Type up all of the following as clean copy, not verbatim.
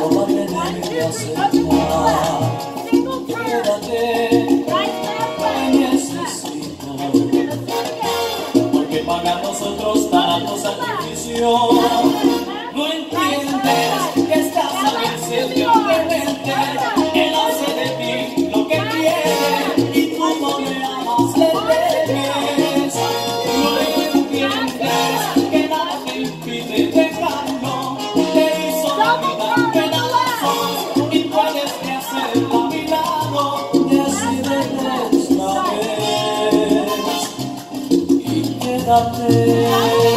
va a tener que aceptar. Quédate, te necesito, porque para nosotros tan alto sacrificio. No entiendes que estás a merced de un demente. Él hace de ti lo que quiere y tú no le amas, le temes. No entiendes que nada te impide dejarlo. Te hizo la vida en pedazos y puedes rehacerla a mi lado. Decídete esta vez y quédate.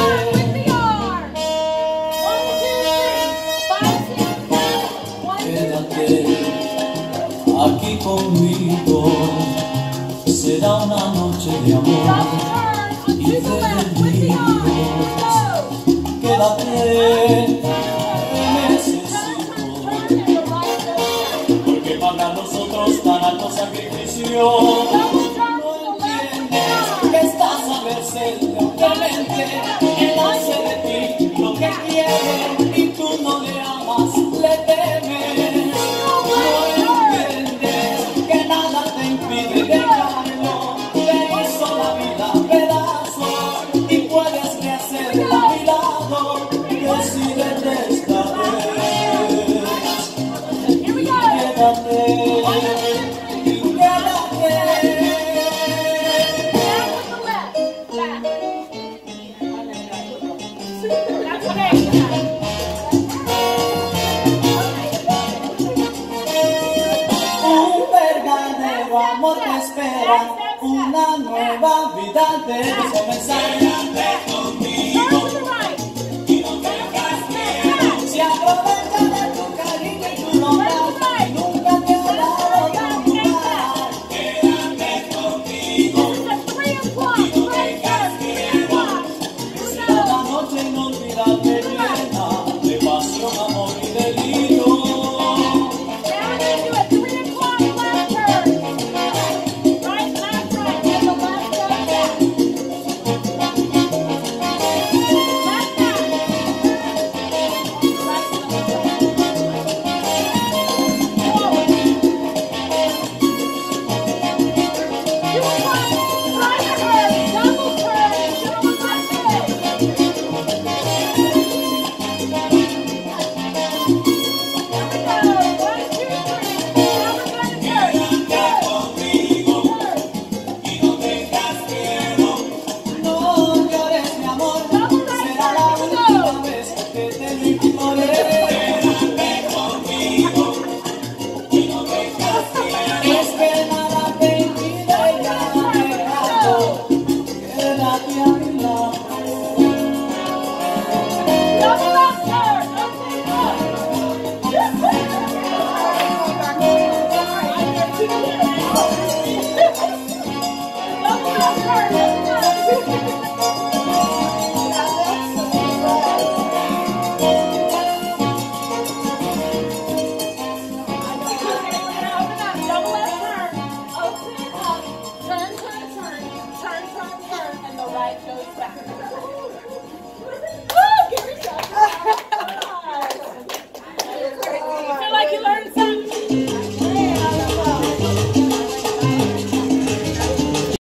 Aquí conmigo será una noche de amor y de delirios. Quédate, te necesito, porque para nosotros tan alto sacrificio. No entiendes que estás a merced de un demente. Él hace de ti lo que quiere y tú no le amas, le temes. Un verdadero amor te espera, una nueva vida debes comenzar.